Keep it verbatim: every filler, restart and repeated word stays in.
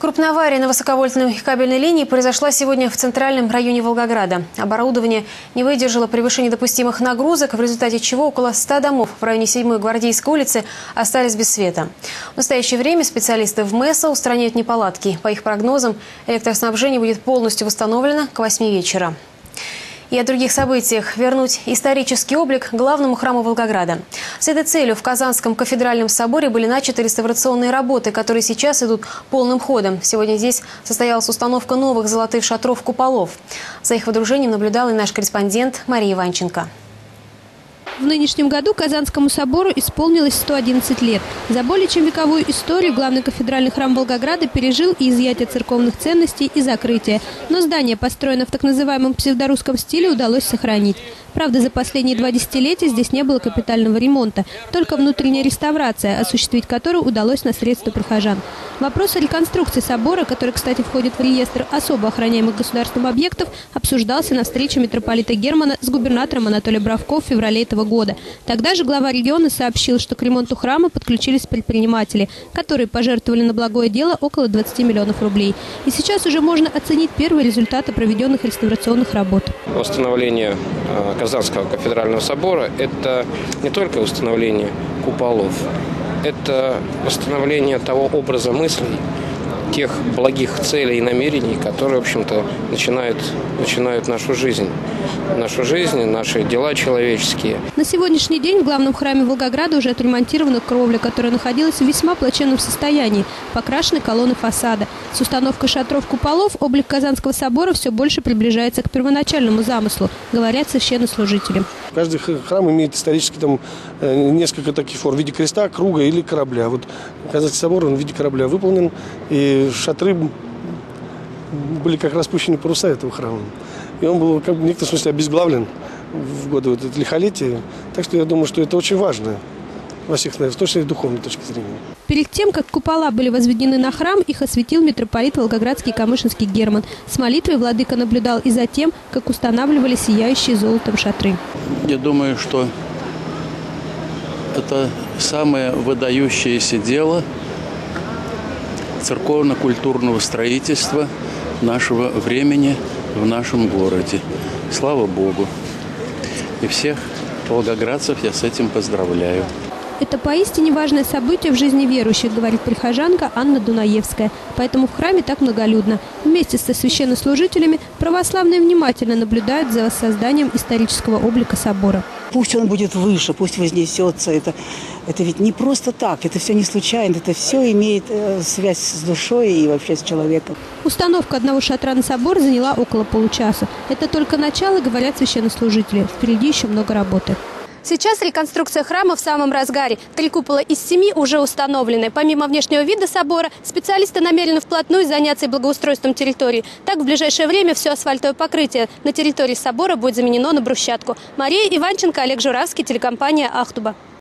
Крупная авария на высоковольтной кабельной линии произошла сегодня в центральном районе Волгограда. Оборудование не выдержало превышения допустимых нагрузок, в результате чего около ста домов в районе седьмой Гвардейской улицы остались без света. В настоящее время специалисты в МЭСа устраняют неполадки. По их прогнозам, электроснабжение будет полностью восстановлено к восьми вечера. И о других событиях. Вернуть исторический облик главному храму Волгограда. С этой целью в Казанском кафедральном соборе были начаты реставрационные работы, которые сейчас идут полным ходом. Сегодня здесь состоялась установка новых золотых шатров-куполов. За их водружением наблюдал и наш корреспондент Мария Иванченко. В нынешнем году Казанскому собору исполнилось сто одиннадцать лет. За более чем вековую историю главный кафедральный храм Волгограда пережил и изъятие церковных ценностей, и закрытие. Но здание, построенное в так называемом псевдорусском стиле, удалось сохранить. Правда, за последние два десятилетия здесь не было капитального ремонта, только внутренняя реставрация, осуществить которую удалось на средства прихожан. Вопрос о реконструкции собора, который, кстати, входит в реестр особо охраняемых государством объектов, обсуждался на встрече митрополита Германа с губернатором Анатолием Бравко в феврале этого года. Тогда же глава региона сообщил, что к ремонту храма подключились предприниматели, которые пожертвовали на благое дело около двадцати миллионов рублей. И сейчас уже можно оценить первые результаты проведенных реставрационных работ. Восстановление Казанского кафедрального собора – это не только восстановление куполов, это восстановление того образа мыслей, тех благих целей и намерений, которые, в общем-то, начинают, начинают нашу жизнь. Нашу жизнь, наши дела человеческие. На сегодняшний день в главном храме Волгограда уже отремонтирована кровля, которая находилась в весьма плачевном состоянии, покрашены колонны фасада. С установкой шатров-куполов облик Казанского собора все больше приближается к первоначальному замыслу, говорят священнослужители. Каждый храм имеет исторически там несколько таких форм в виде креста, круга или корабля. Вот Казанский собор он в виде корабля выполнен, и шатры были как распущены паруса этого храма. И он был как бы, в некотором смысле обезглавлен в годы вот этого лихолетия. Так что я думаю, что это очень важно во всех, наверное, с точной и духовной точки зрения. Перед тем, как купола были возведены на храм, их осветил митрополит Волгоградский и Камышинский Герман. С молитвой владыка наблюдал и за тем, как устанавливали сияющие золотом шатры. Я думаю, что это самое выдающееся дело церковно-культурного строительства нашего времени в нашем городе. Слава Богу! И всех волгоградцев я с этим поздравляю. Это поистине важное событие в жизни верующих, говорит прихожанка Анна Дунаевская. Поэтому в храме так многолюдно. Вместе со священнослужителями православные внимательно наблюдают за воссозданием исторического облика собора. Пусть он будет выше, пусть вознесется. Это, это ведь не просто так, это все не случайно, это все имеет э, связь с душой и вообще с человеком. Установка одного шатра на собор заняла около получаса. Это только начало, говорят священнослужители. Впереди еще много работы. Сейчас реконструкция храма в самом разгаре. Три купола из семи уже установлены. Помимо внешнего вида собора, специалисты намерены вплотную заняться и благоустройством территории. Так, в ближайшее время все асфальтовое покрытие на территории собора будет заменено на брусчатку. Мария Иванченко, Олег Журавский, телекомпания «Ахтуба».